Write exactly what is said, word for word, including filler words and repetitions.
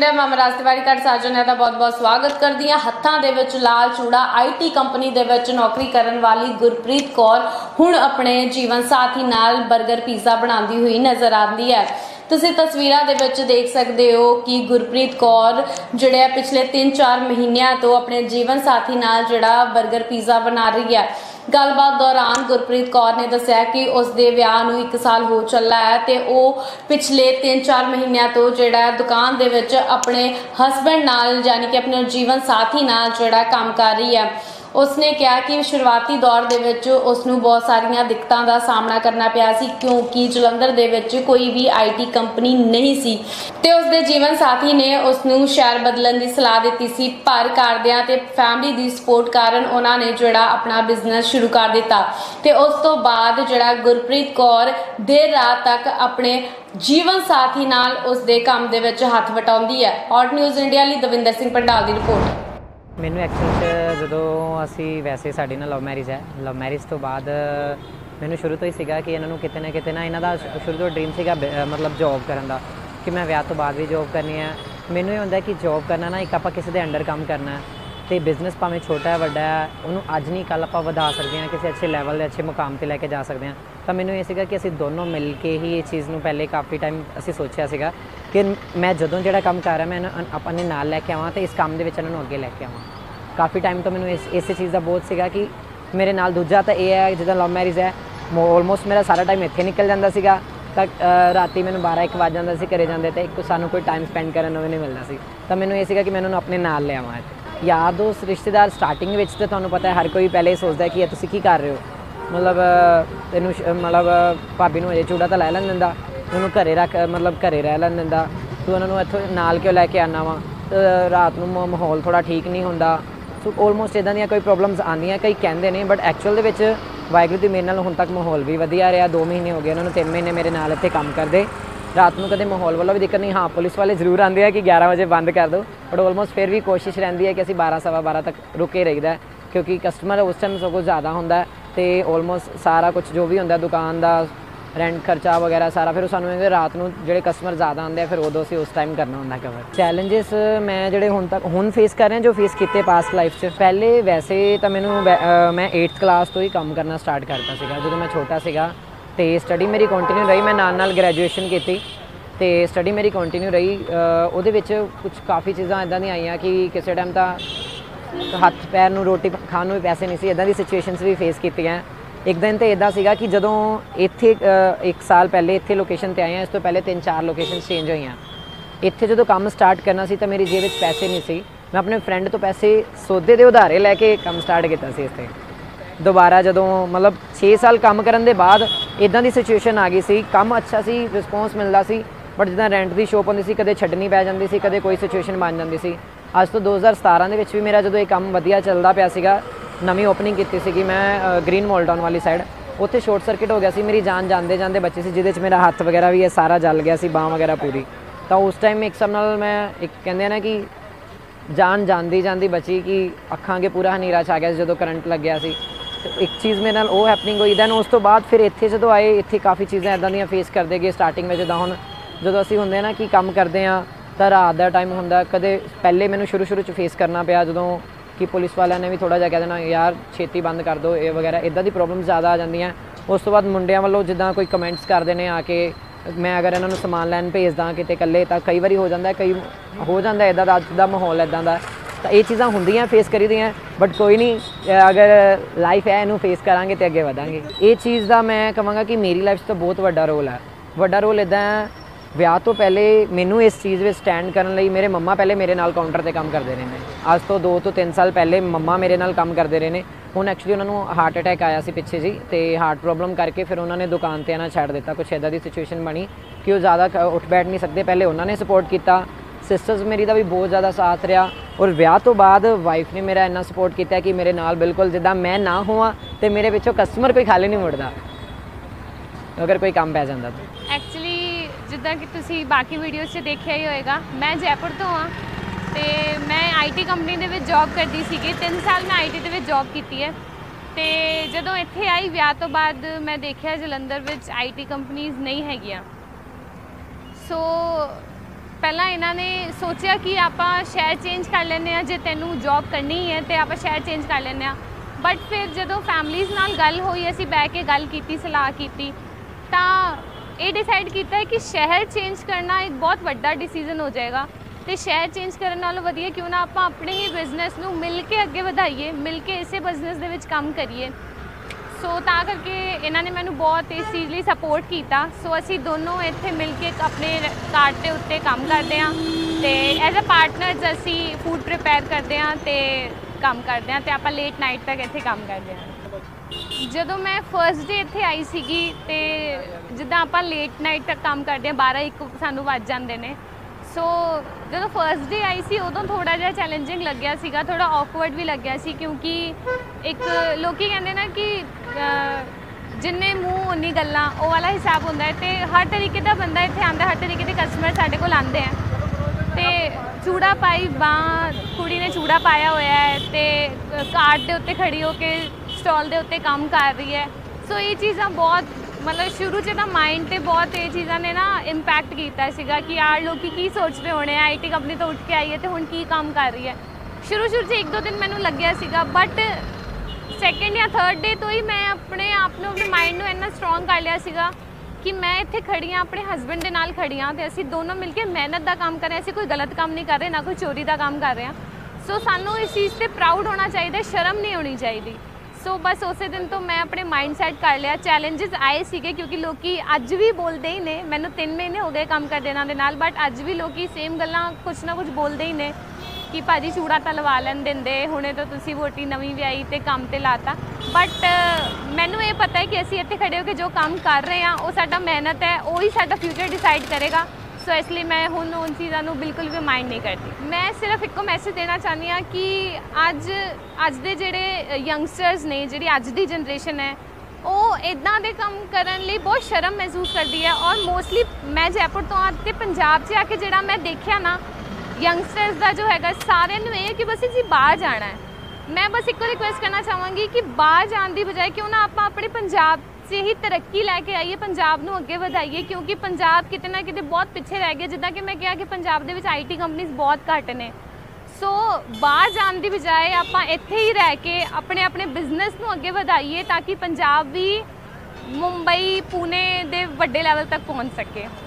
India मैं अमराज तिवारी तुहाडा साजन का बहुत बहुत स्वागत करदी हां। हत्थां दे विच लाल चूड़ा आई टी कंपनी दे विच नौकरी करन वाली गुरप्रीत कौर हुण अपने जीवन साथी नाल बर्गर पीज़ा बनाती हुई नज़र आती है। तुसीं तस्वीरां दे विच देख सकते हो कि गुरप्रीत कौर जिहड़े पिछले तीन चार महीनों तो अपने जीवन साथी नाल जिहड़ा बर्गर पीज़ा बना रही है। गलबात दौरान गुरप्रीत कौर ने दस्सिया कि उसके विआह नूं एक साल हो चला है तो वह पिछले तीन चार महीनों तो जिहड़ा दुकान दे विच अपने हसबैंड नाल यानी कि अपने जीवन साथी नाल जिहड़ा काम कर रही है। उसने कहा कि शुरुआती दौर दे विच उसनूं बहुत सारिया दिक्कतों का सामना करना पिया सी क्योंकि जलंधर दे विच कोई भी आई टी कंपनी नहीं सी ते उसके जीवन साथी ने उसनूं शहर बदलण की सलाह दी सी, पर घरदियां ते फैमिली की सपोर्ट कारण उन्होंने जिहड़ा अपना बिजनेस शुरू कर दिता ते उस तो बाद जिहड़ा गुरप्रीत कौर देर रात तक अपने जीवन साथी नाल उसदे काम दे विच हथ वटाउंदी है। हॉट न्यूज़ इंडिया लई दविंदर सिंह पंडाल की रिपोर्ट। मैनू एक्चुअल च जदों असी वैसे साड़ी ना लव मैरिज है, लव मैरिज तो बाद मैनू शुरू तो ही सीगा कि इन्हों किते ना किते ना इन्हां दा शुरू तो ड्रीम सीगा मतलब जॉब करन दा कि मैं विआह तो बाद भी जॉब करनी है। मैनू ये हुंदा कि जॉब करना ना एक आपां किसी दे अंडर काम करना है तो बिजनेस भावें छोटा है वड्डा है उन्होंने अज नहीं कल आपां वधा सकते हैं, किसी अच्छे लैवल अच्छे मुकाम पर लैके जा सकते हैं। तो मैनू ये सीगा कि असी दोनों मिल के ही ये चीज़ नूं पहले काफ़ी टाइम असी सोचा सीगा कि मैं जदों जिहड़ा काम कर रहा मैं अपने नाल लैके आवां तो इस काम दे विच इन्हां नूं अगे लैके आवां। काफ़ी टाइम तो मैंने इस इस चीज़ का बहुत सीगा कि मेरे नाल दूजा तो यह है जिदा लव मैरिज है ऑलमोस्ट मेरा सारा टाइम इत्थे निकल जाता सीगा तक राती मैंने बारह एक बज जाता सी घरे जाते तो एक सानू कोई टाइम स्पेंड करने भी नहीं मिलता सी। तो मैंने ये सीगा कि मैं उन्होंने अपने नाल ले आवां। यार दोस्त रिश्तेदार स्टार्टिंग में तो तुहानूं पता है हर कोई पहले ही सोचता है कि तुसीं की कर रहे हो, मतलब तेनों मतलब भाभी नूं अजे चूड़ा तो लै लैन दिंदा, उन्होंने घरे रख मतलब घरे रह लैन दिंदा, तू उन्होंने इत्थों नाल क्यों लैके आना वा, तो रात नूं माहौल थोड़ा ठीक नहीं हुंदा। सो ऑलमोस्ट इदां दियां कोई प्रॉब्लम्स आंदियां, कई कहंदे ने बट एक्चुअल दे विच वाहिगुरू दी मेहर नाल हुण तक माहौल भी वधिया रहा। दो महीने हो गए उन्होंने, तीन महीने मेरे नाल इत्थे काम करदे, रात को कदे माहौल वालों भी दिक्कत नहीं। हाँ पुलिस वाले जरूर आते हैं कि ग्यारह बजे बंद कर दो, बट ऑलमोस्ट फिर भी कोशिश रहती है कि असी बारह सवा बारह तक रुके रहीदा है क्योंकि कस्टमर उस टाइम सगों ज़्यादा होंदा है तो ऑलमोस्ट सारा कुछ जो भी होंदा दुकान का रेंट खर्चा वगैरह सारा फिर सानू रात को जो कस्टमर ज़्यादा आते हैं फिर उदों से उस टाइम करना होंदा कवर। चैलेंजेस मैं जोड़े हुण तक हुण फेस कर रहे हैं जो फेस किए पास्ट लाइफ च, पहले वैसे तो मैनू मैं एट्थ क्लास तो ही काम करना स्टार्ट करता सीगा जो मैं छोटा सीगा तो स्टडी मेरी कंटिन्यू रही। मैं नाल नाल ग्रैजुएशन की तो स्टडी मेरी कंटिन्यू रही। उहदे विच कुछ काफ़ी चीज़ां इदां दी आईयां कि किसी टाइम तो हत्थ पैर नूं रोटी खाण नूं भी पैसे नहीं सी, इदां दी सिचुएशनस भी फेस कीतियां। एक दिन तो इदा सीगा कि जदों इत्थे एक साल पहले इत्थे लोकेशन ते आए हैं, इस तो पहले तीन चार लोकेशन चेंज हुई हैं। इत्थे जो काम स्टार्ट करना सी तो मेरी जेब विच पैसे नहीं सी, मैं अपने फ्रेंड तो पैसे सौदे दे उधारे लैके काम स्टार्ट किया सी। इत्थे दोबारा जदों मतलब छे साल काम करन दे बाद इदां दी सिचुएशन आ गई सी, काम अच्छा सी रिस्पोंस मिलदा सी बट जिद्दां रेंट की शॉप होंदी सी कदे छड्डनी पै जांदी सी, कदे कोई सिचुएशन बन जाती सी। अज तो दो हज़ार सतारह दे विच भी मेरा जो ये काम वधिया चलदा पिया सीगा, नवी ओपनिंग की सी मैं ग्रीन मॉलटाउन वाली साइड, उत्थे शॉर्ट सर्किट हो गया सी, मेरी जान जाते जाते बची सी जिहदे मेरा हाथ वगैरह भी है सारा जल गया सी, बांह वगैरह पूरी। तो उस टाइम एक हिसाब नाल मैं एक कहते ना कि जान जाती जाती बची कि अखां अगे पूरा हनेरा छा गया जो करंट लग गया सी। तो एक चीज़ मेरे नाल वो हैपनिंग हुई। दैन उस तो बाद फिर इत्थे जो आए इत्थे काफ़ी चीज़ां इदां दियां फेस करदे गए स्टार्टिंग में, जिद्दां हुण जो असीं हुंदे ना कि काम करते हैं तो रात का टाइम हुंदा, कदे पहले मैनू शुरू शुरू च फेस करना पिया जदों कि पुलिस वालों ने भी थोड़ा जिहा कह देना यार छेती बंद कर दो ये वगैरह, इदां दी प्रॉब्लम ज़्यादा आ जांदियां। उस तो बाद मुंडियां वालों जिद्दां कोई कमेंट्स करते हैं आके, मैं अगर इन्हां नूं समान लैन भेजदा किते कल्ले तो कई बारी हो जाता है, कई हो जाता है इदां दा अज दा माहौल इदां दा। तो ये चीज़ां हुंदियां फेस करी दियां बट कोई नहीं, अगर लाइफ है इनू फेस करांगे तो अगे वधांगे। ये चीज़ का मैं कहांगा कि मेरी लाइफ तो बहुत वड्डा रोल है। वड्डा रोल इदां विआह तो पहले मैनू इस चीज़ में स्टैंड करने लई मेरे मम्मा पहले मेरे नाल काउंटर पर काम करते रहे हैं। अज तो दो तो तीन साल पहले मम्मा मेरे नाल काम करते रहे हैं। हुण एक्चुअली उन्होंने हार्ट अटैक आया सी पिछे जी, तो हार्ट प्रॉब्लम करके फिर उन्होंने दुकान पर आना छड्ड दिता। कुछ इदां दी सिचुएशन बनी कि वो ज़्यादा उठ बैठ नहीं सकते, पहले उन्होंने सपोर्ट किया, सिस्टर्स मेरी का भी बहुत ज़्यादा साथ रहा और विआह तो बाद वाइफ ने मेरा इन्ना सपोर्ट किया कि मेरे नाल बिल्कुल जिद्दां मैं ना होवां तो मेरे पिछों कस्टमर कोई खाली नहीं मुड़दा अगर कोई काम पै जांदा। तो एक्चुअली जिद्दां कि तुसी बाकी वीडियोज़ 'च देखिया ही होएगा, मैं जयपुर तो हाँ तो मैं आई टी कंपनी दे विच जॉब करती सी, तीन साल मैं आई टी दे विच जॉब की है। तो जदों इत्थे आई विआह तो बाद मैं देखिया जलंधर विच आई टी कंपनीज़ नहीं हैगियां। सो ਪਹਿਲਾਂ ਇਹਨਾਂ ਨੇ ਸੋਚਿਆ ਕਿ ਆਪਾਂ ਸ਼ਹਿਰ ਚੇਂਜ ਕਰ ਲੈਂਦੇ ਹਾਂ, ਜੇ ਤੈਨੂੰ ਜੌਬ ਕਰਨੀ ਹੈ ਤੇ ਆਪਾਂ ਸ਼ਹਿਰ ਚੇਂਜ ਕਰ ਲੈਂਦੇ ਹਾਂ। ਬਟ ਫਿਰ ਜਦੋਂ ਫੈਮਲੀਜ਼ ਨਾਲ ਗੱਲ ਹੋਈ, ਅਸੀਂ ਬਹਿ ਕੇ ਗੱਲ ਕੀਤੀ, ਸਲਾਹ ਕੀਤੀ, ਤਾਂ ਇਹ ਡਿਸਾਈਡ ਕੀਤਾ ਕਿ ਸ਼ਹਿਰ ਚੇਂਜ ਕਰਨਾ ਇੱਕ ਬਹੁਤ ਵੱਡਾ ਡਿਸੀਜ਼ਨ ਹੋ ਜਾਏਗਾ ਤੇ ਸ਼ਹਿਰ ਚੇਂਜ ਕਰਨ ਨਾਲੋਂ ਵਧੀਆ ਕਿਉਂ ਨਾ ਆਪਾਂ ਆਪਣੇ ਹੀ ਬਿਜ਼ਨਸ ਨੂੰ ਮਿਲ ਕੇ ਅੱਗੇ ਵਧਾਈਏ, ਮਿਲ ਕੇ ਇਸੇ ਬਿਜ਼ਨਸ ਦੇ ਵਿੱਚ ਕੰਮ ਕਰੀਏ। ਸੋ ਤਾਂ ਕਰਕੇ ਇਹਨਾਂ ਨੇ ਮੈਨੂੰ ਬਹੁਤ ਇਸ ਚੀਜ਼ ਲਈ ਸਪੋਰਟ ਕੀਤਾ। ਸੋ ਅਸੀਂ ਦੋਨੋਂ ਇੱਥੇ ਮਿਲ ਕੇ ਆਪਣੇ ਕਾਰਟ ਦੇ ਉੱਤੇ ਕੰਮ ਕਰਦੇ ਹਾਂ ਤੇ ਐਜ਼ ਅ ਪਾਰਟਨਰਸ ਅਸੀਂ ਫੂਡ ਪ੍ਰਿਪੇਅਰ ਕਰਦੇ ਹਾਂ ਤੇ ਕੰਮ ਕਰਦੇ ਹਾਂ ਤੇ ਆਪਾਂ ਲੇਟ ਨਾਈਟ ਤੱਕ ਇੱਥੇ ਕੰਮ ਕਰਦੇ ਹਾਂ। ਜਦੋਂ ਮੈਂ ਫਰਸਟ ਡੇ ਇੱਥੇ ਆਈ ਸੀਗੀ ਤੇ ਜਿੱਦਾਂ ਆਪਾਂ ਲੇਟ ਨਾਈਟ ਤੱਕ ਕੰਮ ਕਰਦੇ ਹਾਂ, ਬਾਰਾਂ ਇੱਕ ਸਾਨੂੰ ਵੱਜ ਜਾਂਦੇ ਨੇ। ਸੋ ਜਦੋਂ ਫਰਸਟ ਡੇ ਆਈ ਸੀ ਉਦੋਂ ਥੋੜ੍ਹਾ ਜਿਹਾ ਚੈਲੰਜਿੰਗ ਲੱਗਿਆ ਸੀਗਾ, ਥੋੜ੍ਹਾ ਔਕਵਰਡ ਵੀ ਲੱਗਿਆ ਸੀ ਕਿਉਂਕਿ ਇੱਕ ਲੋਕੀ ਕਹਿੰਦੇ ਨਾ ਕਿ ਜਿੰਨੇ ਮੂੰਹ ਉਨੀ ਗੱਲਾਂ, ਉਹ ਵਾਲਾ ਹਿਸਾਬ ਹੁੰਦਾ ਹੈ ਤੇ ਹਰ ਤਰੀਕੇ ਦਾ ਬੰਦਾ ਇੱਥੇ ਆਉਂਦਾ, ਹਰ ਤਰੀਕੇ ਦੇ ਕਸਟਮਰ ਸਾਡੇ ਕੋਲ ਆਉਂਦੇ ਆ ਤੇ ਚੂੜਾ ਪਾਈ ਬਾਂਹ ਕੁੜੀ ਨੇ ਚੂੜਾ ਪਾਇਆ ਹੋਇਆ ਹੈ ਤੇ ਕਾਰਟ ਦੇ ਉੱਤੇ ਖੜੀ ਹੋ ਕੇ ਸਟਾਲ ਦੇ ਉੱਤੇ ਕੰਮ ਕਰ ਰਹੀ ਹੈ। ਸੋ ਇਹ ਚੀਜ਼ਾਂ ਬਹੁਤ ਮਤਲਬ ਸ਼ੁਰੂ 'ਚ ਤਾਂ ਮਾਈਂਡ 'ਤੇ ਬਹੁਤ ਇਹ ਚੀਜ਼ਾਂ ਨੇ ਨਾ ਇੰਪੈਕਟ ਕੀਤਾ ਸੀਗਾ ਕਿ ਯਾਰ ਲੋਕੀ ਕੀ ਸੋਚਦੇ ਹੋਣੇ ਆ, ਆਈ ਟੀ ਕੰਪਨੀ ਤੋਂ ਉੱਠ ਕੇ ਆਈ ਹੈ ਤੇ ਹੁਣ ਕੀ ਕੰਮ ਕਰ ਰਹੀ ਹੈ। ਸ਼ੁਰੂ ਸ਼ੁਰੂ 'ਚ ਇੱਕ ਦੋ ਦਿਨ ਮੈਨੂੰ ਲੱਗਿਆ ਸੀਗਾ, ਬਟ ਸੈਕਿੰਡ ਜਾਂ ਥਰਡ ਡੇ ਤੋਂ ਹੀ ਮੈਂ ਆਪਣੇ ਆਪ ਨੂੰ, ਆਪਣੇ ਮਾਈਂਡ ਨੂੰ ਇੰਨਾ ਸਟਰੋਂਗ ਕਰ ਲਿਆ ਸੀਗਾ ਕਿ ਮੈਂ ਇੱਥੇ ਖੜੀ ਹਾਂ, ਆਪਣੇ ਹਸਬੈਂਡ ਦੇ ਨਾਲ ਖੜੀ ਹਾਂ ਤੇ ਅਸੀਂ ਦੋਨੋਂ ਮਿਲ ਕੇ ਮਿਹਨਤ ਦਾ ਕੰਮ ਕਰ ਰਹੇ ਹਾਂ। ਅਸੀਂ ਕੋਈ ਗਲਤ ਕੰਮ ਨਹੀਂ ਕਰ ਰਹੇ, ਨਾ ਕੋਈ ਚੋਰੀ ਦਾ ਕੰਮ ਕਰ ਰਹੇ ਹਾਂ। ਸੋ ਸਾਨੂੰ ਇਸ ਚੀਜ਼ 'ਤੇ ਪ੍ਰਾਊਡ ਹੋਣਾ ਚਾਹੀਦਾ, ਸ਼ਰਮ ਨਹੀਂ ਹੋਣੀ ਚਾਹੀਦੀ। ਸੋ ਬਸ ਉਸੇ ਦਿਨ ਤੋਂ ਮੈਂ ਆਪਣੇ ਮਾਈਂਡ ਸੈਟ ਕਰ ਲਿਆ। ਚੈਲੰਜਸ ਆਏ ਸੀਗੇ ਕਿਉਂਕਿ ਲੋਕੀ ਅੱਜ ਵੀ ਬੋਲਦੇ ਹੀ ਨੇ, ਮੈਨੂੰ ਤਿੰਨ ਮਹੀਨੇ ਹੋ ਗਏ ਕੰਮ ਕਰਦੇ ਇਹਨਾਂ ਦੇ ਨਾਲ, ਬਟ ਅੱਜ ਵੀ ਲੋਕੀ ਸੇਮ ਗੱਲਾਂ ਕੁਛ ਨਾ ਕੁਛ ਬੋਲਦੇ ਹੀ ਨੇ ਕਿ ਭਾਜੀ ਚੂੜਾ ਤਾਂ ਲਵਾ ਲੈਣ ਦਿੰਦੇ, ਹੁਣੇ ਤਾਂ ਤੁਸੀਂ ਵੋਟੀ ਨਵੀਂ ਵਿਆਹੀ ਤੇ ਕੰਮ ਤੇ ਲਾਤਾ। ਬਟ ਮੈਨੂੰ ਇਹ ਪਤਾ ਹੈ ਕਿ ਅਸੀਂ ਇੱਥੇ ਖੜੇ ਹੋ ਕੇ ਜੋ ਕੰਮ ਕਰ ਰਹੇ ਹਾਂ ਉਹ ਸਾਡਾ ਮਿਹਨਤ ਹੈ, ਉਹੀ ਸਾਡਾ ਫਿਊਚਰ ਡਿਸਾਈਡ ਕਰੇਗਾ। ਸੋ ਇਸ ਲਈ ਮੈਂ ਹੁਣ ਉਨ ਚੀਜ਼ਾਂ ਨੂੰ ਬਿਲਕੁਲ ਵੀ ਮਾਈਂਡ ਨਹੀਂ ਕਰਦੀ। ਮੈਂ ਸਿਰਫ ਇੱਕੋ ਮੈਸੇਜ ਦੇਣਾ ਚਾਹੁੰਦੀ ਹਾਂ ਕਿ ਅੱਜ ਅੱਜ ਦੇ ਜਿਹੜੇ ਯੰਗਸਟਰਸ ਨੇ, ਜਿਹੜੀ ਅੱਜ ਦੀ ਜਨਰੇਸ਼ਨ ਹੈ, ਉਹ ਇੱਦਾਂ ਦੇ ਕੰਮ ਕਰਨ ਲਈ ਬਹੁਤ ਸ਼ਰਮ ਮਹਿਸੂਸ ਕਰਦੀ ਹੈ। ਔਰ ਮੋਸਟਲੀ ਮੈਂ ਜੈਪੁਰ ਤੋਂ ਆ ਅਤੇ ਪੰਜਾਬ 'ਚ ਆ ਕੇ ਜਿਹੜਾ ਮੈਂ ਦੇਖਿਆ ਨਾ ਯੰਗਸਟਰਸ ਦਾ ਜੋ ਹੈਗਾ, ਸਾਰਿਆਂ ਨੂੰ ਇਹ ਕਿ ਬਸ ਜੀ ਬਾਹਰ ਜਾਣਾ ਹੈ। ਮੈਂ ਬਸ ਇੱਕੋ ਰਿਕੁਐਸਟ ਕਰਨਾ ਚਾਹਾਂਗੀ ਕਿ ਬਾਹਰ ਜਾਣ ਦੀ ਬਜਾਏ ਕਿਉਂ ਨਾ ਆਪਾਂ ਆਪਣੇ ਪੰਜਾਬ 'ਚ ਹੀ ਤਰੱਕੀ ਲੈ ਕੇ ਆਈਏ, ਪੰਜਾਬ ਨੂੰ ਅੱਗੇ ਵਧਾਈਏ ਕਿਉਂਕਿ ਪੰਜਾਬ ਕਿਤੇ ਨਾ ਕਿਤੇ ਬਹੁਤ ਪਿੱਛੇ ਰਹਿ ਗਿਆ। ਜਿੱਦਾਂ ਕਿ ਮੈਂ ਕਿਹਾ ਕਿ ਪੰਜਾਬ ਦੇ ਵਿੱਚ ਆਈ ਟੀ ਕੰਪਨੀਜ਼ ਬਹੁਤ ਘੱਟ ਨੇ। ਸੋ ਬਾਹਰ ਜਾਣ ਦੀ ਬਜਾਏ ਆਪਾਂ ਇੱਥੇ ਹੀ ਰਹਿ ਕੇ ਆਪਣੇ ਆਪਣੇ ਬਿਜ਼ਨਸ ਨੂੰ ਅੱਗੇ ਵਧਾਈਏ ਤਾਂ ਕਿ ਪੰਜਾਬ ਵੀ ਮੁੰਬਈ, ਪੂਨੇ ਦੇ ਵੱਡੇ ਲੈਵਲ ਤੱਕ ਪਹੁੰਚ ਸਕੇ।